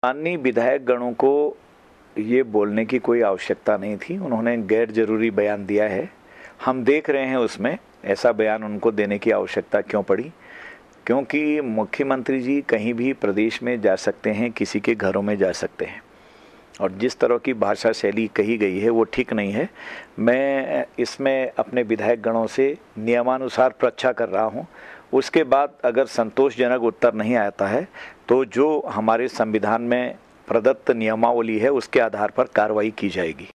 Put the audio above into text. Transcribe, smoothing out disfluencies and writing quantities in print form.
माननीय विधायक गणों को ये बोलने की कोई आवश्यकता नहीं थी। उन्होंने गैर जरूरी बयान दिया है। हम देख रहे हैं उसमें ऐसा बयान उनको देने की आवश्यकता क्यों पड़ी, क्योंकि मुख्यमंत्री जी कहीं भी प्रदेश में जा सकते हैं, किसी के घरों में जा सकते हैं, और जिस तरह की भाषा शैली कही गई है वो ठीक नहीं है। मैं इसमें अपने विधायक गणों से नियमानुसार परीक्षा कर रहा हूं। उसके बाद अगर संतोषजनक उत्तर नहीं आता है तो जो हमारे संविधान में प्रदत्त नियमावली है उसके आधार पर कार्रवाई की जाएगी।